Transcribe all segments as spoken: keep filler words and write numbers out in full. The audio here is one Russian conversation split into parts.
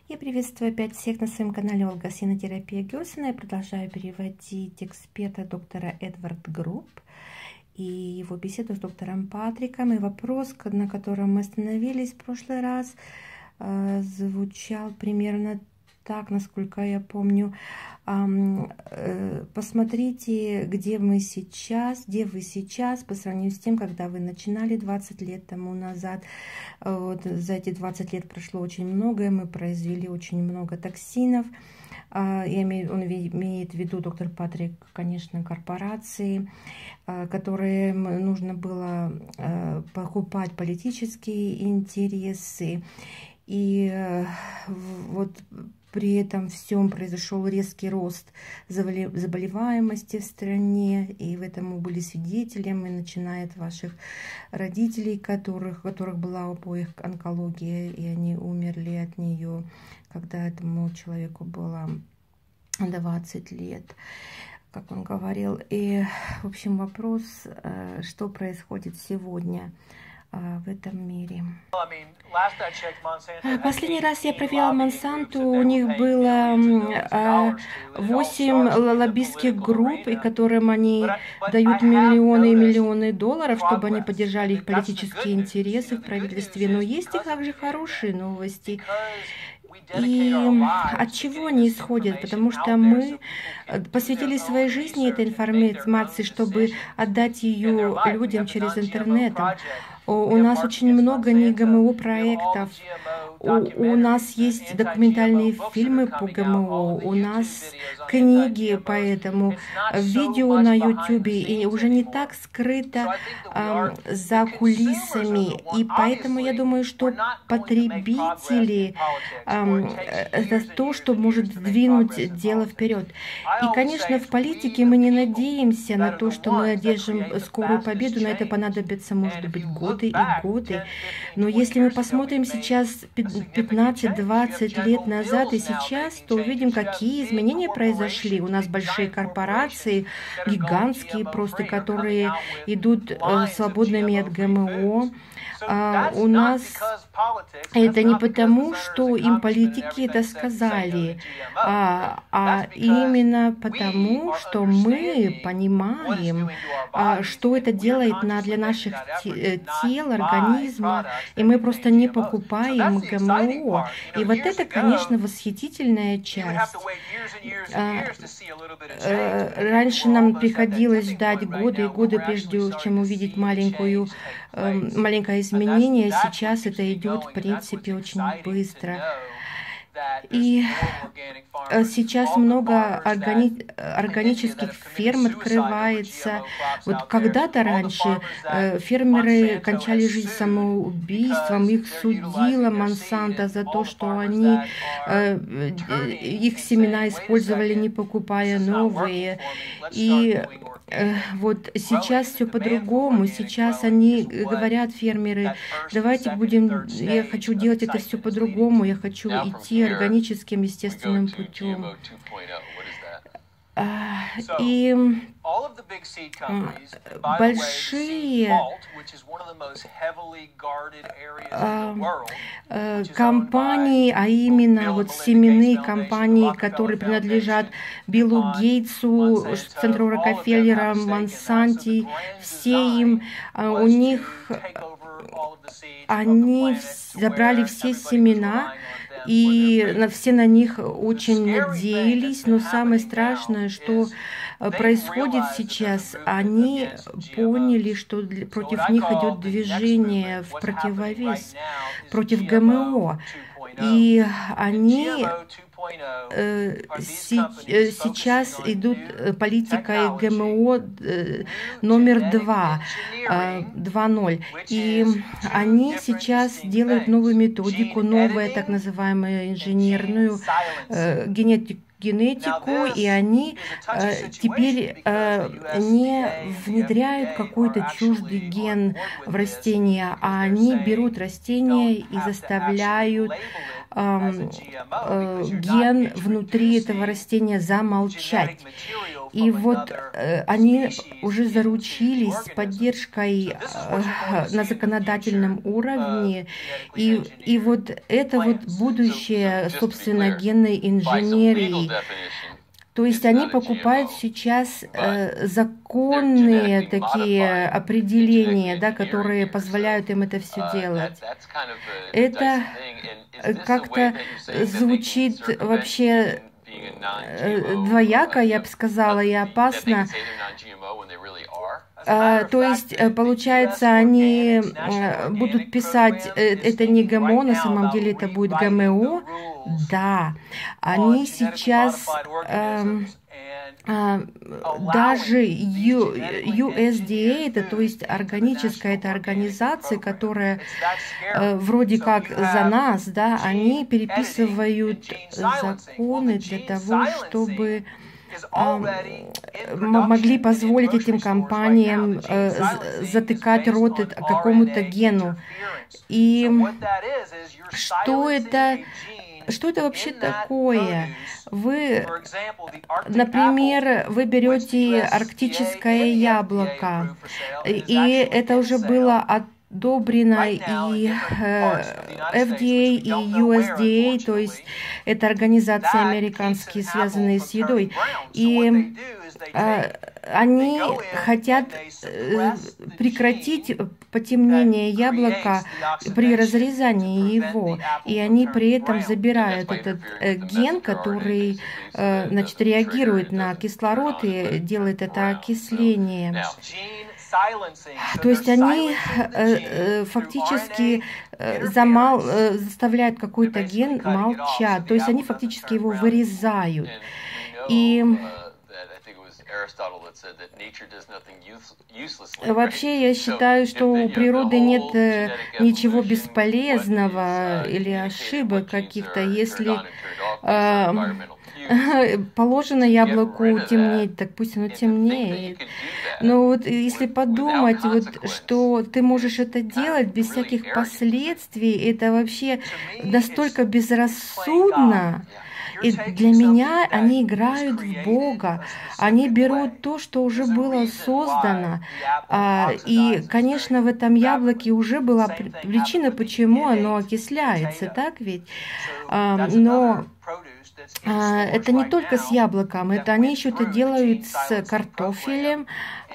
Я приветствую опять всех на своем канале Ольга Синотерапия Герсена. Я продолжаю переводить эксперта доктора Эдвард Групп и его беседу с доктором Патриком. И вопрос, на котором мы остановились в прошлый раз, звучал примерно так, насколько я помню. Посмотрите, где мы сейчас, где вы сейчас по сравнению с тем, когда вы начинали двадцать лет тому назад. Вот, за эти двадцать лет прошло очень многое, мы произвели очень много токсинов. Я имею, он имеет в виду, доктор Патрик, конечно, корпорации, которые нужно было покупать политические интересы. И вот при этом всем произошел резкий рост заболеваемости в стране, и в этом мы были свидетелями, начиная от ваших родителей, которых, у которых была у обоих онкология, и они умерли от нее, когда этому человеку было двадцать лет, как он говорил. И, в общем, вопрос, что происходит сегодня в этом мире. Последний раз я проверяла Монсанту, у них было восемь лоббистских групп, и которым они дают миллионы и миллионы долларов, чтобы они поддержали их политические интересы в правительстве. Но есть и также хорошие новости. И от чего они исходят? Потому что мы посвятили своей жизни этой информации, чтобы отдать ее людям через интернет. У нас очень много не ГМО проектов. У, у нас есть документальные фильмы по ГМО, у нас книги по этому, видео на ютубе, и уже не так скрыто э, за кулисами. И поэтому я думаю, что потребители э, это то, что может двинуть дело вперед. И, конечно, в политике мы не надеемся на то, что мы одержим скорую победу, на это понадобится, может быть, годы и годы. Но если мы посмотрим сейчас пятнадцать-двадцать лет назад и сейчас, то увидим, какие изменения произошли. У нас большие корпорации, гигантские просто, которые идут э, свободными от ГМО. А у нас это не потому, что им политики это сказали, а, а именно потому, что мы понимаем, а, что это делает на, для наших тел, организма, и мы просто не покупаем ГМО. И вот это, конечно, восхитительная часть. А, а, раньше нам приходилось ждать годы и годы, прежде чем увидеть маленькую, а, маленькое изменение. Сейчас это идет, в принципе, очень быстро. И сейчас много органи... органических ферм открывается. Вот когда-то раньше фермеры кончали жизнь самоубийством, их судила Монсанто за то, что они их семена использовали, не покупая новые. И вот сейчас все по-другому. Сейчас они говорят, фермеры, давайте будем, я хочу делать это все по-другому, я хочу идти органическим, естественным путем. И большие компании, а именно вот семенные компании, которые принадлежат Биллу Гейтсу, центру Рокфеллера, Монсанти, все им, у них, они забрали все семена, и все на них очень надеялись, но самое страшное, что происходит сейчас, они поняли, что против них идет движение в противовес, против ГМО, и они сейчас идут политикой ГМО номер два, два ноль. И они сейчас делают новую методику, новую так называемую инженерную генетику, генетику, и они э, теперь э, не внедряют какой-то чуждый ген в растения, а они берут растения и заставляют э, э, ген внутри этого растения замолчать. И вот э, они уже заручились поддержкой э, на законодательном уровне, и, и вот это вот будущее, собственно, генной инженерии. То есть они покупают сейчас э, законные такие определения, да, которые позволяют им это все делать. Это как-то звучит вообще двояко, я бы сказала, и опасно. А, то есть, получается, они будут писать, это не ГМО, на самом деле это будет ГМО. Да, они сейчас эм, э, даже ю, ю эс ди эй, это, то есть органическая эта организация, которая э, вроде как за нас, да, они переписывают законы для того, чтобы могли позволить этим компаниям э, затыкать рот какому-то гену. И что это, что это вообще такое? Вы, например, вы берете арктическое яблоко, и это уже было от одобрено и э, эф ди эй, и ю эс ди эй, то есть это организации американские, связанные с едой. И э, они хотят э, прекратить потемнение яблока при разрезании его, и они при этом забирают этот э, ген, который э, значит, реагирует на кислород и делает это окисление. То есть они э, э, фактически э, замал, э, заставляют какой-то ген молчать, то есть они фактически его вырезают. И вообще я считаю, что у природы нет э, ничего бесполезного или ошибок каких-то, если э, положено яблоку темнеть, так пусть оно темнеет. Но вот если подумать, вот, что ты можешь это делать без всяких последствий, это вообще настолько безрассудно. И для меня они играют в Бога. Они берут то, что уже было создано. И, конечно, в этом яблоке уже была причина, почему оно окисляется, так ведь? Но это не только с яблоком, это они еще это делают с картофелем.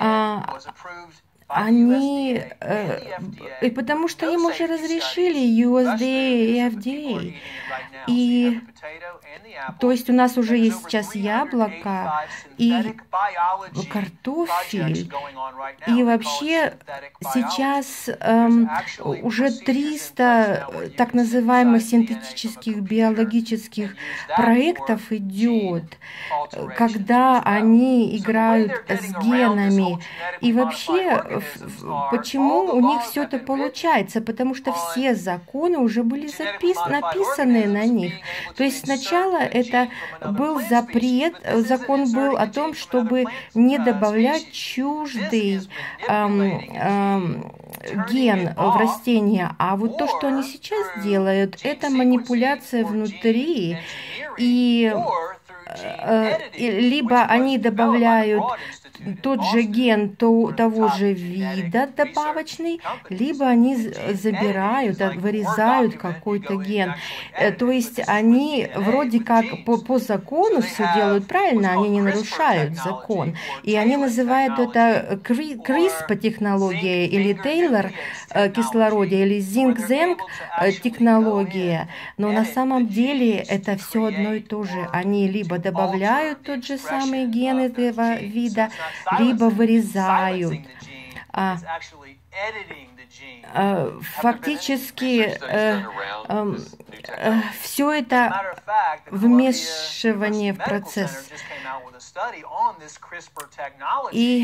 Они, э, и потому что им уже разрешили ю эс ди эй и эф ди эй. И, то есть у нас уже есть сейчас яблоко и картофель. И вообще сейчас эм, уже триста так называемых синтетических биологических проектов идет, когда они играют с генами. И вообще, почему у них все это получается? Потому что все законы уже были запис... написаны на них. То есть сначала это был запрет, закон был о том, чтобы не добавлять чуждый эм, эм, ген в растения. А вот то, что они сейчас делают, это манипуляция внутри. И э, либо они добавляют тот же ген то, того же вида добавочный, либо они забирают, вырезают какой-то ген. То есть они вроде как по, по закону все делают правильно, они не нарушают закон. И они называют это криспр технология или Тейлор кислородие или Зинг-Зенг технология. Но на самом деле это все одно и то же. Они либо добавляют тот же самый ген этого вида, либо вырезают. А, а, фактически э, э, э, все это вмешивание в процесс. И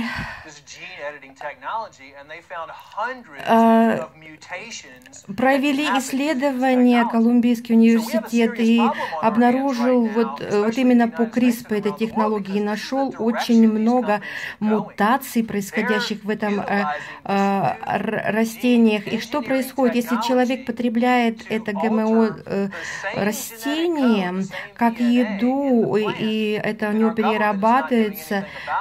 э, провели исследования Колумбийский университет и обнаружил вот, вот именно по криспр этой технологии, нашел очень много мутаций, происходящих в этом э, э, растении. растениях. И что происходит, если человек потребляет это ГМО растение как еду, и это у него перерабатывается,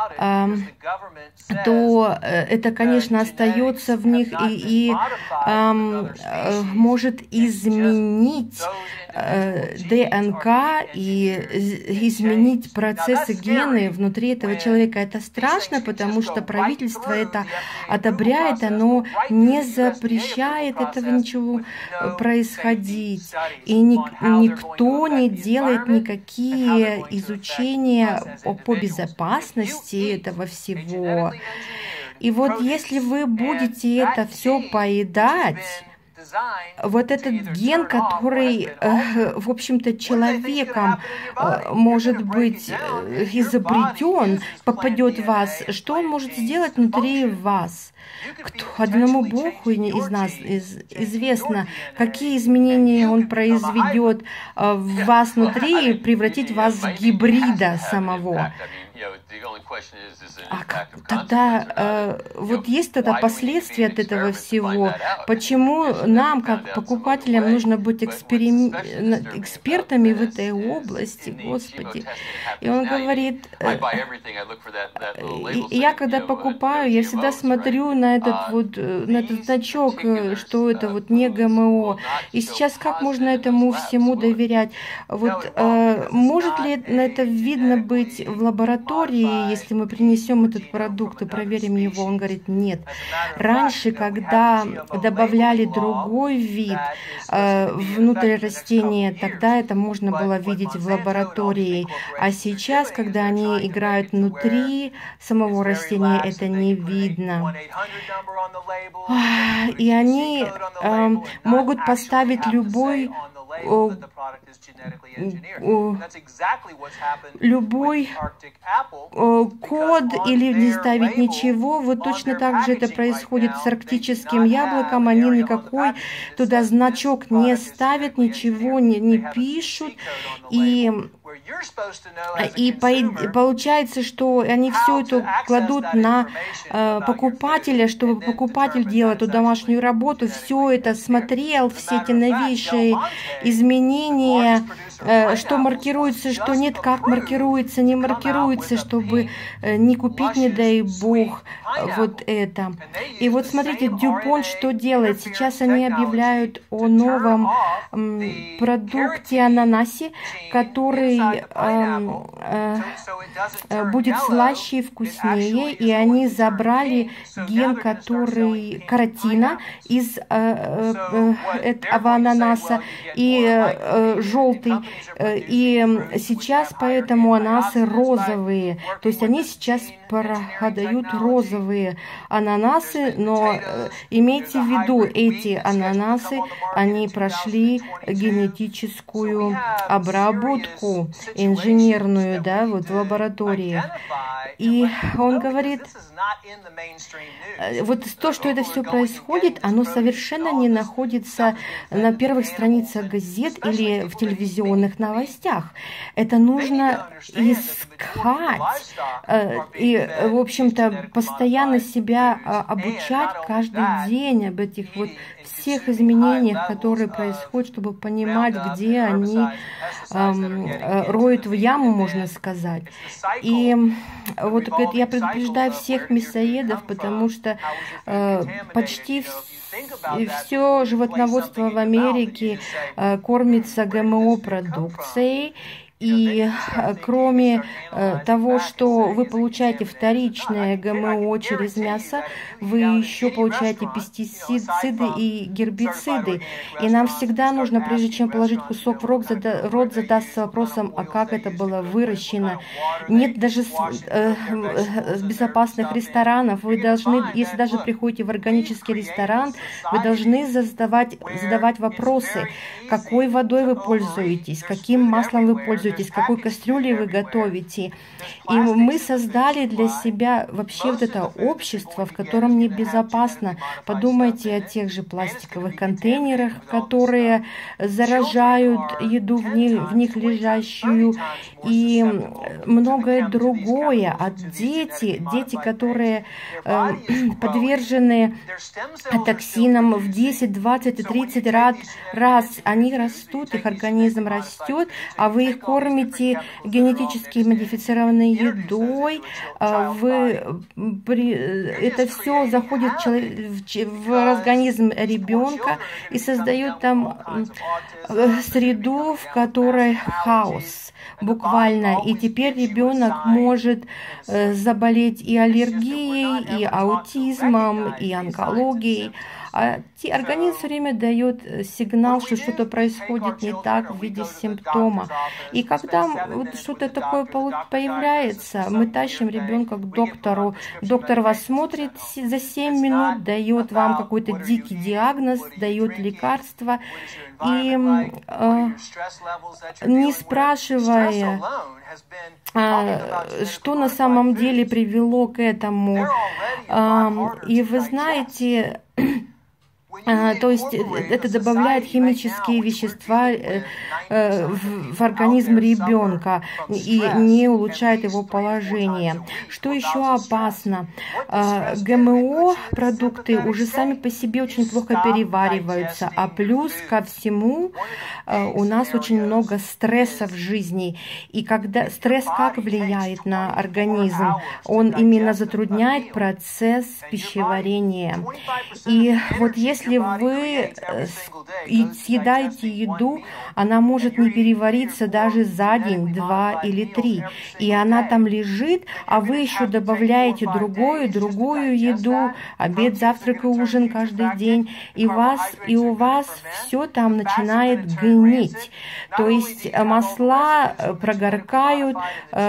то это, конечно, остается в них и, и эм, может изменить э, ДНК и изменить процессы, гены внутри этого человека. Это страшно, потому что правительство это одобряет, оно не запрещает этого ничего происходить. И ни, никто не делает никакие изучения по безопасности этого всего. И вот если вы будете это все поедать, вот этот ген, который, в общем-то, человеком может быть изобретен, попадет в вас, что он может сделать внутри вас? Кто, одному Богу из нас из, известно, какие изменения Он произведет в вас внутри и превратить вас в гибрида самого. А как, тогда э, вот есть тогда последствия от этого всего. Почему нам, как покупателям, нужно быть эксперим... экспертами в этой области, Господи? И он говорит, э, и я когда покупаю, я всегда смотрю на этот вот на этот значок, что это вот не ГМО. И сейчас как можно этому всему доверять? Вот э, может ли на это видно быть в лаборатории, если мы принесем этот продукт и проверим его? Он говорит, нет. Раньше, когда добавляли другой вид э, внутрь растения, тогда это можно было видеть в лаборатории. А сейчас, когда они играют внутри самого растения, это не видно. И они э, могут поставить любой О, о, любой о, код или не ставить ничего. Вот точно так же это происходит с арктическим яблоком. Они никакой туда значок не ставят, ничего не, не пишут. И И получается, что они все это кладут на э, покупателя, чтобы покупатель делал эту домашнюю работу, все это смотрел, все эти новейшие изменения, э, что маркируется, что нет, как маркируется, не маркируется, чтобы э, не купить, не дай бог, вот это. И вот смотрите, Дюпон что делает? Сейчас они объявляют о новом м, продукте ананасе, который Э, э, будет слаще и вкуснее, и они забрали ген, который каротина из э, э, этого ананаса и э, желтый, и сейчас поэтому ананасы розовые, то есть они сейчас продают розовые ананасы, но э, имейте в виду, эти ананасы, они прошли генетическую обработку инженерную, да, вот в лабораториях. И он говорит, вот то, что это все происходит, оно совершенно не находится на первых страницах газет или в телевизионных новостях. Это нужно искать и, в общем-то, постоянно себя обучать каждый день об этих вот всех изменениях, которые происходят, чтобы понимать, где они эм, роют в яму, можно сказать. И вот я предупреждаю всех мясоедов, потому что э, почти все животноводство в Америке э, кормится ГМО-продукцией. И кроме э, того, что вы получаете вторичное ГМО через мясо, вы еще получаете пестициды и гербициды. И нам всегда нужно, прежде чем положить кусок в рот, зада рот задаться вопросом, а как это было выращено. Нет даже с, э, э, безопасных ресторанов. Вы должны, если даже приходите в органический ресторан, вы должны задавать, задавать вопросы, какой водой вы пользуетесь, каким маслом вы пользуетесь, пользуетесь, какой кастрюлей вы готовите. И мы создали для себя вообще вот это общество, в котором небезопасно. Подумайте о тех же пластиковых контейнерах, которые заражают еду в них, в них лежащую, и многое другое. А дети, дети, которые э, подвержены токсинам в десять, двадцать и тридцать раз, раз, они растут, их организм растет, а вы их кормите генетически модифицированной едой, вы, при, это все заходит в, в организм ребенка и создает там среду, в которой хаос. Буквально. И теперь ребенок может э, заболеть и аллергией, и аутизмом, и онкологией. А организм все время дает сигнал, что что-то происходит не так в виде симптома. И когда вот что-то такое появляется, мы тащим ребенка к доктору. Доктор вас смотрит за семь минут, дает вам какой-то дикий диагноз, дает лекарства. И э, не спрашивая, э, что на самом деле привело к этому. Э, и вы знаете... А, то есть это добавляет химические вещества э, э, в, в организм ребенка и не улучшает его положение. Что еще опасно? А, ГМО продукты уже сами по себе очень плохо перевариваются, а плюс ко всему а, у нас очень много стресса в жизни. И когда стресс как влияет на организм? Он именно затрудняет процесс пищеварения. И вот если Если вы съедаете еду, она может не перевариться даже за день, два или три. И она там лежит, а вы еще добавляете другую, другую еду, обед, завтрак и ужин каждый день. И, вас, и у вас все там начинает гнить. То есть масла прогоркают,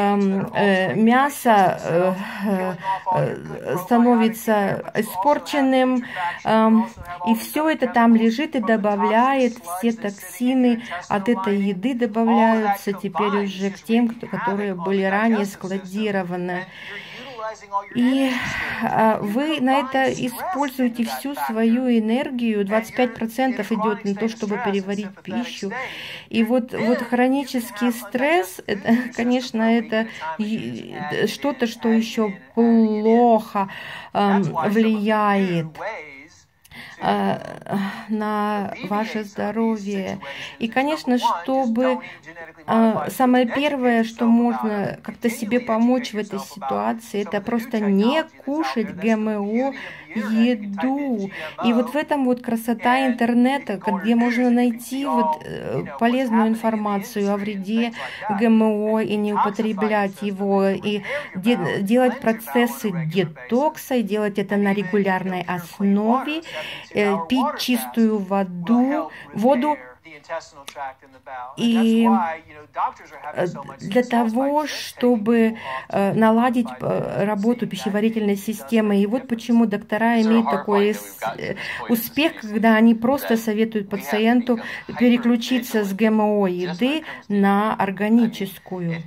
мясо становится испорченным, и все это там лежит и добавляет, все токсины от этой еды добавляются теперь уже к тем, которые были ранее складированы. И а, вы на это используете всю свою энергию, двадцать пять процентов идет на то, чтобы переварить пищу. И вот, вот хронический стресс, это, конечно, это что-то, что еще плохо а, влияет на ваше здоровье. И, конечно, чтобы самое первое, что можно как-то себе помочь в этой ситуации, это просто не кушать ГМО еду. И вот в этом вот красота интернета, где можно найти вот полезную информацию о вреде ГМО и не употреблять его, и де делать процессы детокса, и делать это на регулярной основе, э, пить чистую воду, воду, и для того, чтобы наладить работу пищеварительной системы. И вот почему доктора имеют такой успех, когда они просто советуют пациенту переключиться с ГМО еды на органическую.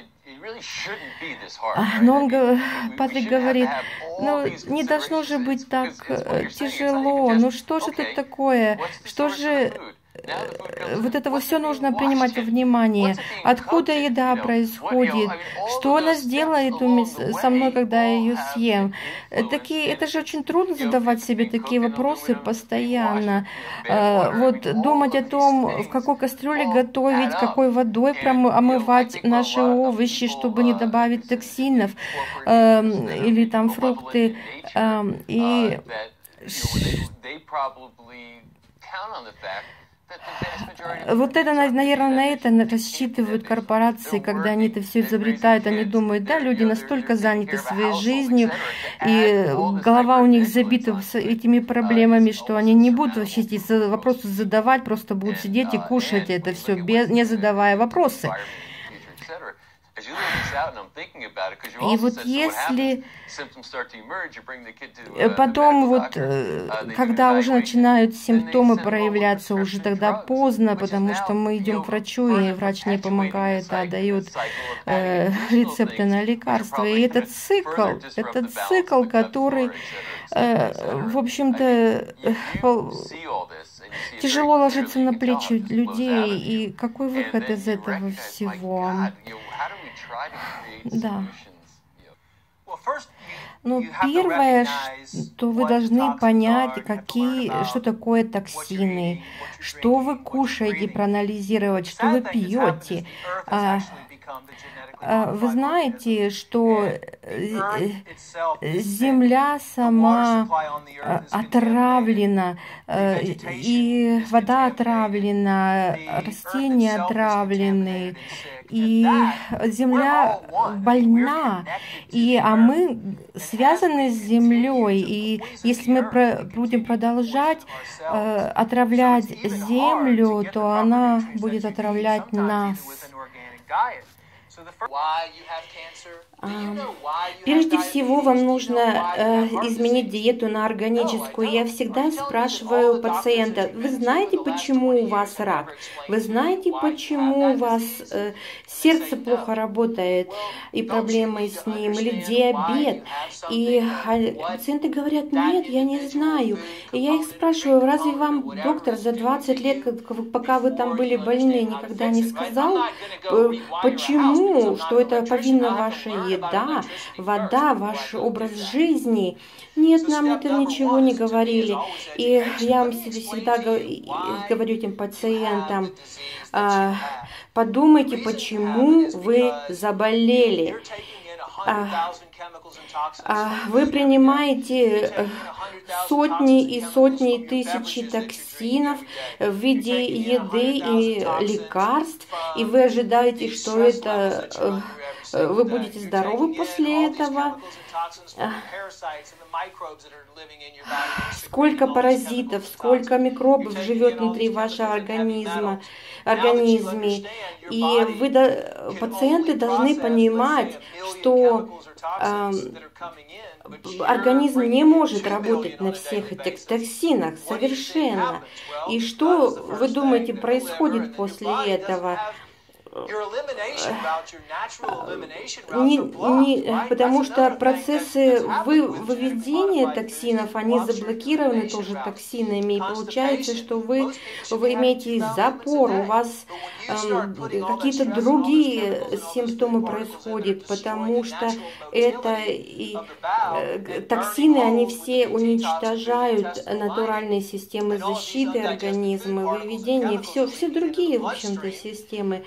Но он, Патрик говорит, ну не должно же быть так тяжело, ну что же тут такое, что же... Вот это все нужно принимать во внимание. Откуда еда происходит? Что она сделает со мной, когда я ее съем? Такие, это же очень трудно задавать себе такие вопросы постоянно. Вот думать о том, в какой кастрюле готовить, какой водой омывать наши овощи, чтобы не добавить токсинов, или там фрукты. И вот это, наверное, на это рассчитывают корпорации, когда они это все изобретают. Они думают, да, люди настолько заняты своей жизнью, и голова у них забита этими проблемами, что они не будут вообще эти вопросы задавать, просто будут сидеть и кушать это все, без, не задавая вопросы. И вот если потом, вот, когда уже начинают симптомы проявляться, уже тогда поздно, потому что мы идем к врачу, и врач не помогает, а дает э, рецепты на лекарства. И этот цикл, этот цикл, который, э, в общем-то, э, тяжело ложится на плечи людей. И какой выход из этого всего? Да. Но первое, что вы должны понять, какие, что такое токсины, что вы кушаете, проанализировать, что вы пьете. Вы знаете, что Земля сама отравлена, и вода отравлена, растения отравлены, и Земля больна, и, а мы связаны с Землей, и если мы про, будем продолжать э, отравлять Землю, то она будет отравлять нас. Прежде всего, вам нужно э, изменить диету на органическую. Я всегда спрашиваю пациента: вы знаете, почему у вас рак? Вы знаете, почему у вас э, сердце плохо работает и проблемы с ним, или диабет? И пациенты говорят: нет, я не знаю. И я их спрашиваю: разве вам доктор за двадцать лет, пока вы там были больны, никогда не сказал, э, почему, что это повинна ваша еда, вода, ваш образ жизни? Нет, нам это ничего не говорили. И я вам всегда говорю этим пациентам: подумайте, почему вы заболели. Вы принимаете сотни и сотни тысячи токсинов в виде еды и лекарств, и вы ожидаете, что это вы будете здоровы после этого. Сколько паразитов, сколько микробов живет внутри вашего организма, организме. И вы, пациенты должны понимать, что э, организм не может работать на всех этих токсинах совершенно. И что, вы думаете, происходит после этого? Не, не, потому что процессы вы, выведения токсинов, они заблокированы тоже токсинами, и получается, что вы, вы имеете запор, у вас эм, какие-то другие симптомы происходят, потому что это и, э, токсины, они все уничтожают натуральные системы защиты организма, выведения, все, все другие, в общем-то, системы.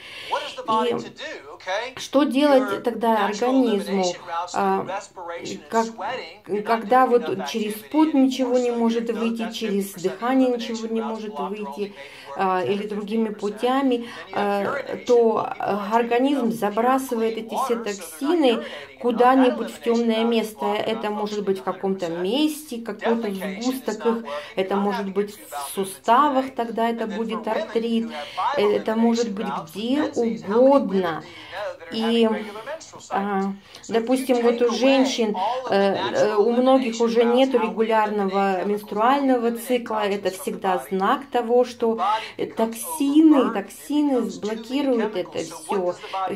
И что делать тогда организму, а, как, когда вот через пот ничего не может выйти, через дыхание ничего не может выйти, а, или другими путями, а, то организм забрасывает эти все токсины куда-нибудь в темное место. Это может быть в каком-то месте, какой-то сгусток их, это может быть в суставах, тогда это будет артрит, это может быть где угодно. И, а, допустим, вот у женщин, э, у многих уже нет регулярного менструального цикла, это всегда знак того, что токсины, токсины блокируют это все.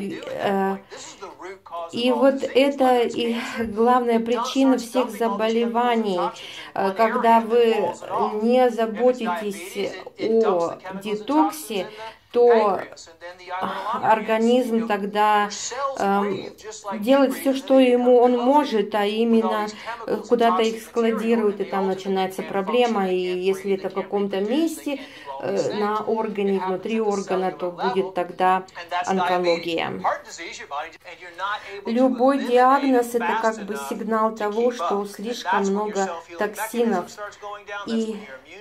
И вот это и главная причина всех заболеваний. Когда вы не заботитесь о детоксе, то организм тогда э, делает все, что ему он может, а именно куда-то их складирует, и там начинается проблема. И если это в каком-то месте э, на органе, внутри органа, то будет тогда онкология. Любой диагноз — это как бы сигнал того, что слишком много токсинов. И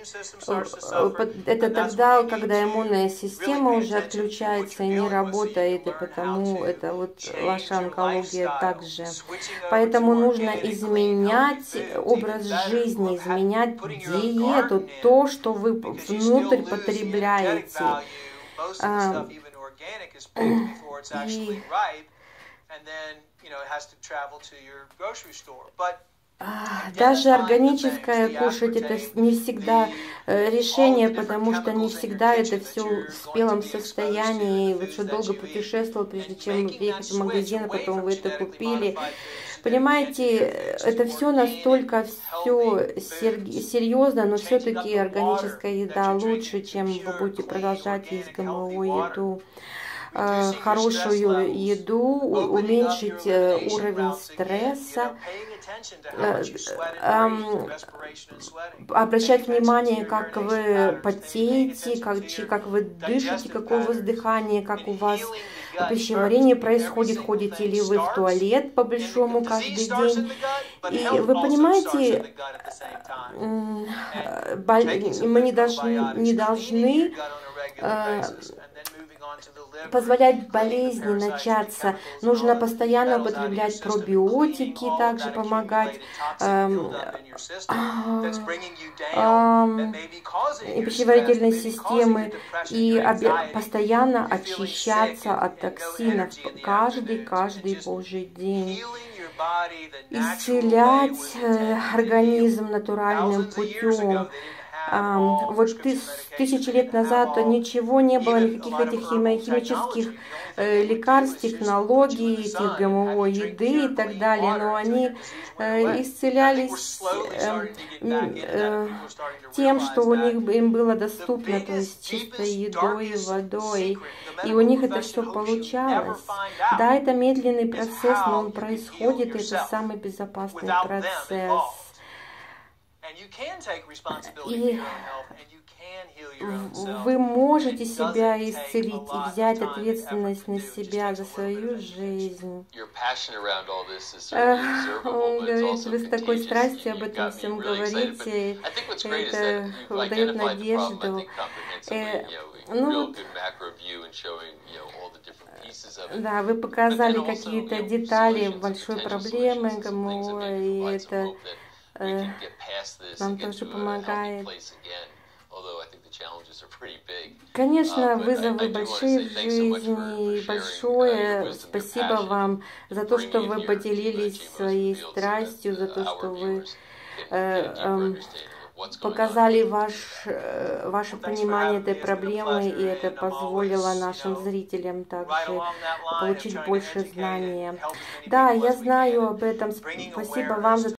это тогда, когда иммунная система уже отключается и не работает, и потому это вот ваша онкология также. Поэтому нужно изменять образ жизни, изменять диету, то, что вы внутрь потребляете. И Даже органическое кушать это не всегда решение, потому что не всегда это все в спелом состоянии. Вы что, долго путешествовал, прежде чем приехать в магазин, а потом вы это купили. Понимаете, это все настолько все серьезно, но все-таки органическая еда лучше, чем вы будете продолжать есть ГМО еду. Хорошую еду, уменьшить уровень стресса, обращать внимание, как вы потеете, как, как вы дышите, какое у вас дыхание, как у вас пищеварение происходит, ходите ли вы в туалет по-большому каждый день. И вы понимаете, мы не должны, не должны позволять болезни начаться. Нужно постоянно употреблять пробиотики, также помогать эм, эм, и пищеварительной системы, и постоянно очищаться от токсинов каждый, каждый божий день. Исцелять организм натуральным путем. А, вот ты, тысячи лет назад ничего не было, никаких этих химических э, лекарств, технологий, этих ГМО, еды и так далее, но они э, исцелялись э, э, тем, что у них им было доступно, то есть чистой едой и водой, и у них это все получалось. Да, это медленный процесс, но он происходит, и это самый безопасный процесс. И вы можете себя исцелить и взять ответственность на себя за свою жизнь. Он говорит, вы с такой страстью об этом всем говорите, это дает надежду. Ну, да, вы показали какие-то детали большой проблемы ГМО, и это э, нам тоже помогает. Конечно, вызовы большие в жизни, и большое спасибо вам за то, что вы поделились своей страстью, за то, что вы э, э, показали ваш, ваше понимание этой проблемы, и это позволило нашим зрителям также получить больше знания. Да, я знаю об этом. Спасибо вам за